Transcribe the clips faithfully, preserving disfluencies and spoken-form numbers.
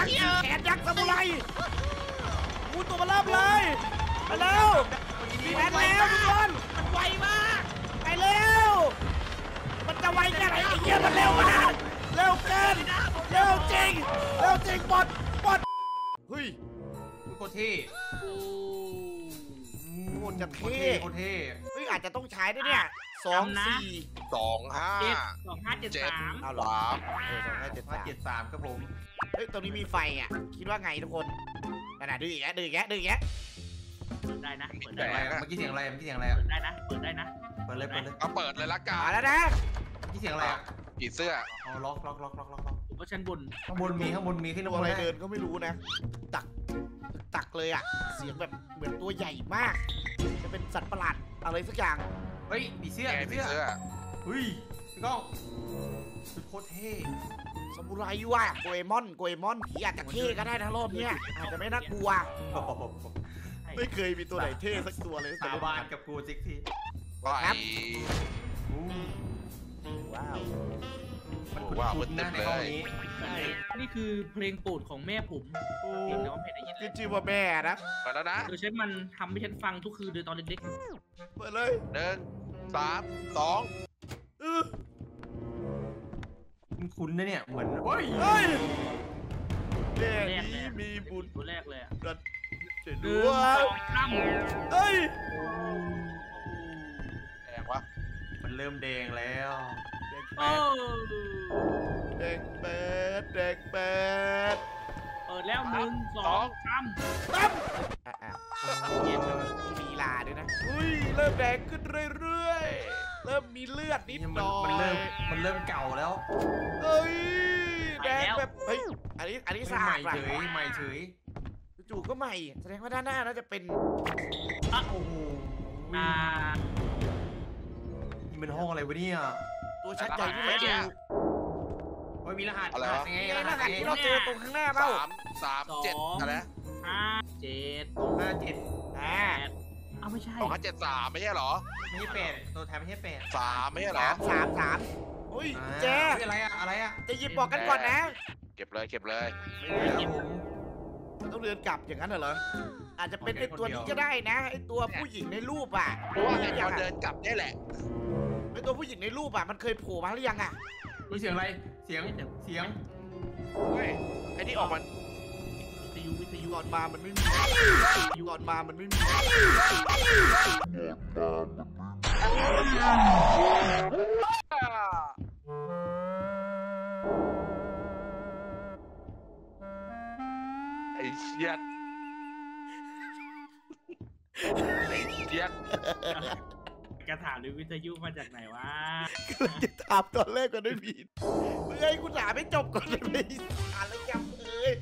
ยักษ์แขนยักษ์ซามูไรงูตัวมาเริ่มเลยไปแล้วแขนแล้วทุกคนมันไวมากไปเร็วมันจะไวแค่ไหนไอ้เหี้ยมันเร็วมากเร็วเกินเร็วจริงเร็วจริงปอดปอดเฮ้ยโคตรเท่โคตรจะเท่โคตรเท่เฮ้ยอาจจะต้องใช้ด้วยเนี่ยสองสี่สองห้าสองห้าเจ็ดสามเอาหรอเออสองห้าเจ็ดสามเจ็ดสามครับผมเฮ้ยตรงนี้มีไฟอ่ะคิดว่าไงทุกคนขนาดดื้อแยะดื้อแยะดื้อแยะได้นะเปิดได้เมื่อกี้เสียงอะไรเมื่อกี้เสียงอะไรได้นะเปิดได้นะเปิดเลยเปิดเลยเอาเปิดเลยละกันแล้วนะเมื่อกี้เสียงอะไรผีเสื้ออ๋อล็อกล็อกล็อกล็อกล็อกผมว่าชั้นบนข้างบนมีข้างบนมีที่ตัวอะไรเดินก็ไม่รู้นะตักตักเลยอ่ะเสียงแบบเหมือนตัวใหญ่มากจะเป็นสัตว์ประหลาดอะไรสักอย่างเฮ้ยผีเสื้อผีเสื้อเฮ้ยพี่ก้องโคตรเท่ซามูไรว่ะโกเอมอนโกเอมอนผีอาจจะเท่ก็ได้ทั้งรอบเนี้ยอาจจะไม่น่ากลัวไม่เคยมีตัวไหนเท่สักตัวเลยสาบานกับกูจิกทีครับว้าวมันว้าวหน้าในห้องนี้นี่คือเพลงโปรดของแม่ผมเพลงน้องเพลงได้ยินชื่อว่าแม่นะเปิดแล้วนะโดยใช้มันทำให้ฉันฟังทุกคืนโดยตอนเด็กๆเปิดเลยหนึ่งสามสองเออคุ้นนะเนี่ยเหมือนเฮ้ยเฮ้ยแม่นี้มีบุญตัวแรกเลยอ่ะจะดูว่าเฮ้ยแดงวะมันเริ่มแดงแล้วแดงแปดแดงแปดเปิดแล้วหนึ่งสองสามตั้มเย็นมีลาด้วยนะอุ้ยเริ่มแดงขึ้นเรื่อยๆเริ่มมีเลือดนิดหน่อยมันเริ่มมันเริ่มเก่าแล้วเฮ้ยแดงแบบเฮ้ยอันนี้อันนี้สะอาดใหม่เฉยใหม่เฉยจู่ก็ใหม่แสดงว่าด้านหน้าน่าจะเป็นอ่ะโอ้โหอ่านี่มันห้องอะไรวะเนี่ยตัวชัดใจที่ไหนดูโอ้ยมีรหัสอะไรวะไงรหัสที่เราเจอตรงข้างหน้าเปล่าสามสามเจ็ดอะไรห้าเจ็ดห้าเจ็ดแปดเอาไม่ใช่สองห้าเจ็ดสามไม่ใช่หรอไม่ใช่แปดตัวแทนไม่ใช่แปดสามไม่ใช่หรอสามสามอุ้ยเจ๊อะไรอะอะไรอะจะหยิบบอกกันก่อนนะเก็บเลยเก็บเลยต้องเดินกลับอย่างนั้นเหรออาจจะเป็นไอตัวนี้ก็ได้นะไอตัวผู้หญิงในรูปอ่ะเพราะว่าไอตอนเดินกลับนี่แหละไอตัวผู้หญิงในรูปอ่ะมันเคยโผล่มาหรือยังอ่ะมีเสียงอะไรเสียงเสียงเฮ้ยไอที่ออกมันวิทยุวิทยุก่อนมามันไม่มีก่อนมามันไม่มีไอ้เชี่ยไอ้เชี่ยกระถางหรือวิทยุมาจากไหนวะกำลังจะถามตอนแรกก็ได้ผิดเมื่อไอ้กูถามไม่จบก่อนเลยอ่านแล้วจำเลย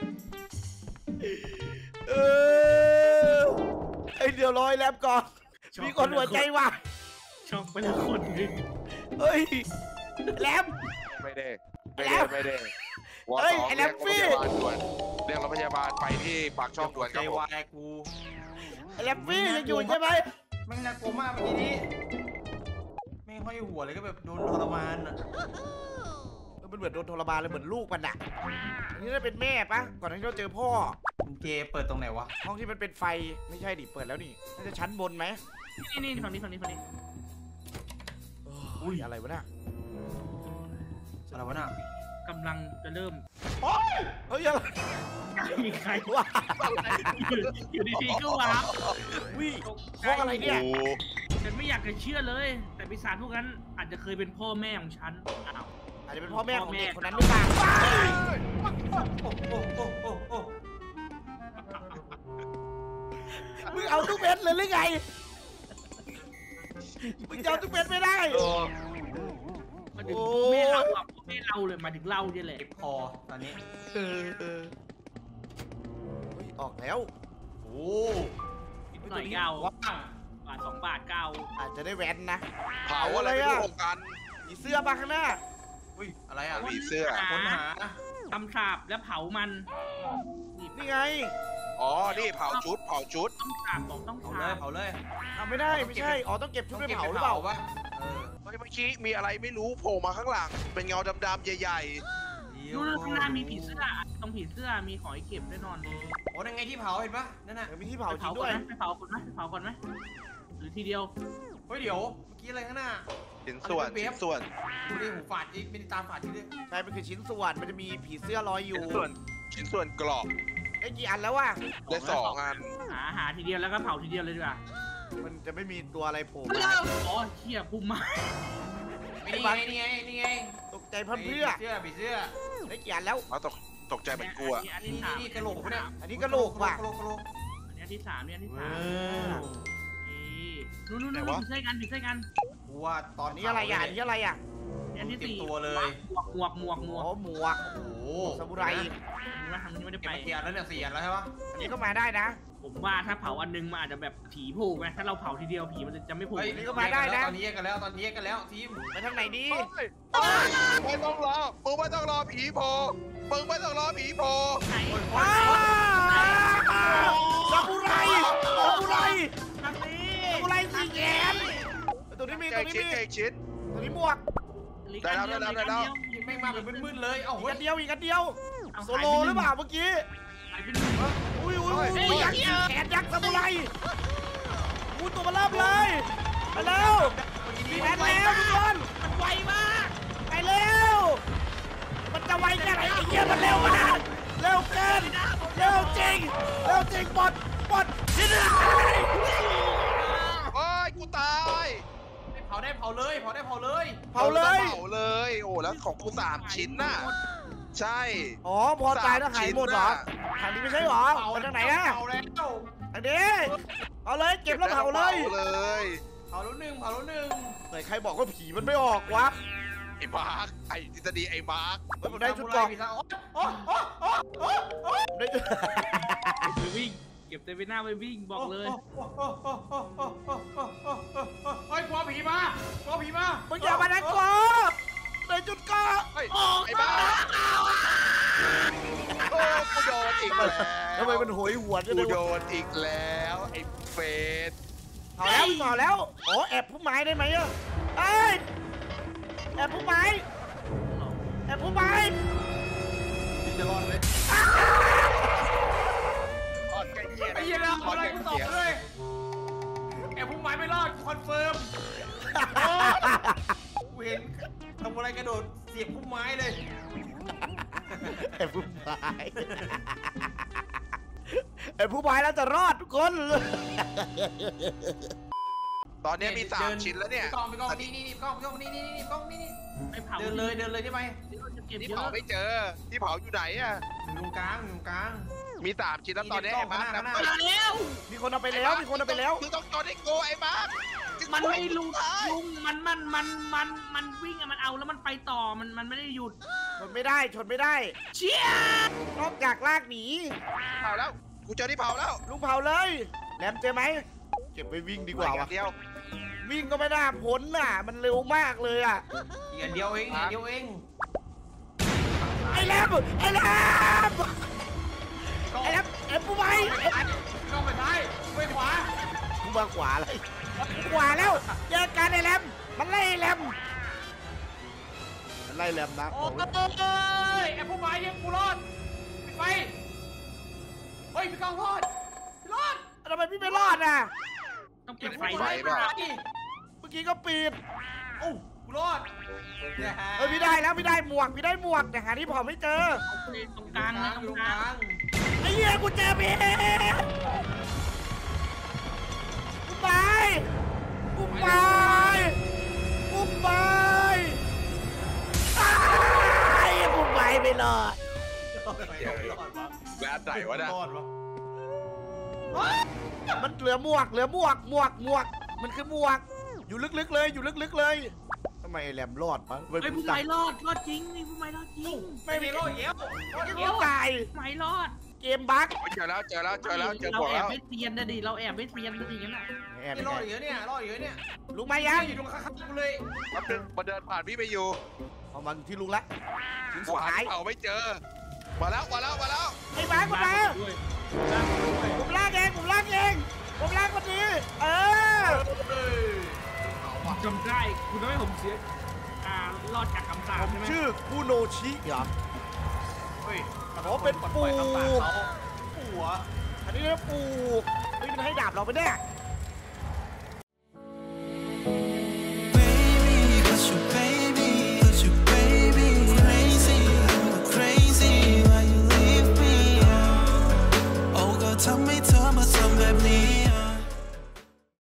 เออไอเดี๋ยวรอยแลบก่อนมีคนหัวใจว่ะช็อกไปแล้วคนนึงเฮ้ยแลบไม่ได้ไม่ได้ไม่ได้เฮ้ยไอแลบฟี่เรียกรถพยาบาลไปที่ปากช่องด่วนครับผมกูไอแลบฟี่ยังอยู่ใช่ไหมไม่น่ากลัวมากเมื่อกี้นี้ไม่ห้อยหัวเลยก็แบบโดนทรมานอ่ะมันเหมือนโดนทรมานเลยเหมือนลูกมันอ่ะอันนี้น่าเป็นแม่ปะก่อนที่เราเจอพ่อเจเปิดตรงไหนวะห้องที่มันเป็นไฟไม่ใช่ดิเปิดแล้วนี่น่าจะชั้นบนไหมนี่นี่ฝั่งนี้ฝั่งนี้ฝั่งนี้อุ้ยอะไรวะน่ะอะไรวะน่ะกำลังจะเริ่มโอ้ยเฮ้ยอะไรใครวะอยู่ดีๆก็ว้าววิห้องอะไรเนี่ยฉันไม่อยากจะเชื่อเลยแต่ปีศาจพวกนั้นอาจจะเคยเป็นพ่อแม่ของฉันอ้าวอาจจะเป็นพ่อแม่ของเด็กคนนั้นหรือเปล่ามึงเอาทุกเม็ดเลยหรือไงมึงเอาทุกเม็ดไม่ได้มาถึงพ่อแม่เราอ่ะพ่อแม่เราเลยมาถึงเราเนี่ยแหละเก็บคอตอนนี้เออเออออกแล้วโอ้หน่อยเก้าบาทสองบาทเก้าอาจจะได้แว้นนะเผาอะไรอ่ะกันมีเสื้อมาข้างหน้าอุ้ยอะไรอ่ะมีเสื้อค้นหาทำสาบแล้วเผามันนี่ไงอ๋อนี่เผาชุดเผาชุดต้องสาบบอกต้องเผาเลยเผาเลยทำไม่ได้ไม่ใช่อ๋อต้องเก็บชุดไปเผาหรือเปล่าวะเมื่อกี้มีอะไรไม่รู้โผล่มาข้างหลังเป็นเงาดำๆใหญ่ๆดูข้างหน้ามีผีเสื้อตรงผีเสื้อมีของให้เก็บแน่นอนโอ้นั่นไงที่เผาเห็นปะนั่นน่ะเดี๋ยวมีที่เผาไปจริเผาง ก่ด้อวน ยไหมไปเผาก่อนไหมไปเผาก่อนไหมหรือทีเดียวเฮ้ยเดี๋ยวเมื่อกี้อะไรข้างหน้าชิ้นส่วนชิ้นส่วนดูดิหูฝาดอีกไม่ได้ตาฝาดอีกด้วยใช่มันคือชิ้นส่วนมันจะมีผีเสื้อลอยอยู่ชิ้นส่วนชิ้นส่วนกรอบไอ้กี่อันแล้ววะได้สองอันหาหาทีเดียวแล้วก็เผาทีเดียวเลยดีกว่ามันจะไม่มีตัวอะไรโผล่มามาอ๋อเชี่ยพุ่มมานี่ไงนี่ไงนี่ไงตกใจเพื่อนเพื่อเสื้อผีเสื้อไอ้กี่อันแล้วเอาตกตกใจเป็นกลัวอันนี่ที่นี่สามนี่กระโหลกปะเนี่ยอันนี้กระโหลกว่ะกระโหลกกระโหลกอันนี้ที่สามนี่อันที่เอสามอนี่นู่นนู่นนู่นผีเสื้อกันผีเสื้อกันกูว่าตอนอันนี้อะไรอ่ะอันนี้อะไรอ่ะอันที่สี่ตัวเลยหมวกหมวกหมวกหมอ๋วอก หมวกโอ้โหซามูไรว่าทางนี้ไม่ได้เก็บไปไปกี่อันแล้วเนี่ยสี่อันแล้วใช่ปะอันนี้ก็มาได้นะผมว่าถ้าเผาอันนึงมันอาจจะแบบผีโผล่ไงถ้าเราเผาทีเดียวผีมันจะไม่โผล่เฮ้ยนี่ก็มาได้นะตอนนี้แยกกันแล้วตอนนี้แยกกันแล้วทีมไปทางไหนดีเฮ้ยไม่ต้องรอมึงไม่ต้องรอผีโผล่มึงไม่ต้องรอผีโผล่ไหนว้าวซามูไรซามูไรทางนี้ซามูไรสีแขนตัวนี้มีใจตัวนี้ชิ้นมีใจชิ้นตัวนี้หมวกได้แล้วได้แล้วได้แล้วทีมไม่มาเป็นมืดๆเลยเอ้าอีกเฮ้ยอันเดียวอีกอันเดียว โซโลหรือเปล่าเมื่อกี้หายไปหนึ่งอุ้ยอุ้ยอุ้ยยักษ์แขนยักษ์ซามูไรอุ้ยตัวมันเริ่มเลยไปแล้วมีแผนแล้วทุกคนมันไวมากไปเร็วมันจะไวแค่ไหนไอ้เหี้ยมันเร็วมากเร็วเกินเร็วจริงเร็วจริงปลดปลดที่ไหนโอ้ยกูตายเผาได้เผาเลยเผาได้เผาเลยเผาเลยเผาเลยโอ้แล้วของกูสามชิ้นน่ะใช่อ๋อพอตายแล้วหายหมดเหรอทางนี้ไม่ใช่เหรอเผาไปทางไหนอะเผาแล้วทางนี้เอาเลยเก็บแล้วเผาเลยเผาเลยเผาแล้วหนึ่งเผาแล้วหนึ่งไหนใครบอกว่าผีมันไม่ออกวะไอ้มาร์คไอ้ทฤษฎีไอ้มาร์คเฮ้ยผมได้ชุดเกราะโอ้โอ้โอ้โอ้โอ้ผมได้ชุดไปวิ่งเก็บเตไปหน้าไปวิ่งบอกเลยเฮ้ยกลัวผีมากลัวผีมามึงอย่ามานะกอได้ชุดเกราะเฮ้ยไอ้มาร์คโอ้กูโดนอีกแล้วทำไมมันโหยหวนจังเลกูยโดวะนอีกแล้วไอ้เฟสเผาแล้วเผาแล้วอ๋อแอบผู้ไม้ได้ไหมอะเอ้ยแอบผู้ไม้แอบผู้ไม้พี่จะรอดไหมอดใกล้เคียงไอ้เหี้ยแล้วอะไรกูตอบเลยแอบพุ่งไม้ไม่รอดคอนเฟิร์มกูเห็นทำอะไรกระโดดเสียบพุ่มไม้เลยแอบผู้ไม้แอบผู้ไม้แล้วจะรอดทุกคนตอนนี้มีสามชิ้นแล้วเนี่ยกล้องไปกล้องนี่นี่นี่กล้องกล้องนี่นี่นี่กล้องนี่นี่ไปเผาเดินเลยเดินเลยได้ไหมจะเก็บที่เยเผาอะไม่เจอที่เผาอยู่ไหนอะอยู่ตรงกลางอยู่ตรงกลางมีสามชิ้นแล้วตอนนี้ไอ้มาร์คนะข้างหน้ามาแล้วมีคนเอาไปแล้วมีคนเอาไปแล้วมึงต้องโดนไอ้โกไอ้มาร์คมันไม่รู้ลุงมันมันมันมันมันวิ่งอะมันเอาแล้วมันไปต่อมันมันไม่ได้หยุดชนไม่ได้ชนไม่ได้เชี่ยนอกจากลากหนีเผาแล้วกูเจอที่เผาแล้วลุงเผาเลยแหลมเจอไหมเก็บไปวิ่งดีกว่าอีวะอันเดียววิ่งก็ไม่น่าพ้นน่ะ มันเร็วมากเลยอ่ะอีกอันเดียวเองอีกอันเดียวเองไอ้แหลมไอ้แหลมไอ้แหลมไอ้ผู้ไม้กล้องไปซ้ายไปขวากูมาขวาเลยขวาแล้วแยกกันไอ้แหลมมันไล่ไอ้แหลมมันไล่แหลมนะโอ้ยไอ้ผู้ไม้ยังกูรอดปิดไฟเฮ้ยพี่กล้องรอดพี่รอดทำไมพี่ไม่รอดอ่ะต้องเก็บไฟไฟด้วยเปล่าเมื่อกี้ก็ปิดโอ้กูรอดเออพี่ได้แล้วพี่ได้หมวกพี่ได้หมวกแต่หาที่เผาไม่เจอตรงกลางนะตอรยู่งตรงกกลาลาง งไอ้เหี้ยกูเจอพี่กูไปกูไปกูไปไอ้กูไปไม่รอดแวะไหนวะเนี่ยรอดวะมันเหลือหมวกเหลือหมวกหมวกหมวกมันคือหมวก อยู่ลึกๆเลยอยู่ลึกๆเลยทำไมไอ้แหลมรอดปะไอ้ผู้ไม้รอดรอดจริงนี่ผู้ไม้รอดจริงไม่มีรอดเยี่ยวรอดไอ้เยี่ยวตายผู้ไม้รอดเกมบั๊กเจอแล้วเจอแล้วเจอแล้วเจอเราบอกแอแล้บวไม่เทียนนะดิเราแอบไม่เทียนนะดิงั้นอ่ะแอบนี่รอดเยอะเนี่ยรอดเยอะเนี่ยลุงมายังอยู่ตรงข้างๆกูเลยแป๊บนึงมาเดินผ่านพี่ไปอยู่เอามาที่ลุงละชิ้นกูสุดหาท้ายที่เผาไม่เจอมาแล้วมาแล้วมาแล้วไอ้บั๊กมาผมลากเองผมลากเองผมลากคนนี้เออจำได้คุณทำให้ผมเสียอ่ารอดจากคำสาปผมใช่ไหมชื่อคูโนชิเหรออ๋อเป็นปู่ปล่อยคำสาปเขาปู่อะอันนี้เรียกปู่เฮ้ยมันให้ดาบเราไปะเนี่ย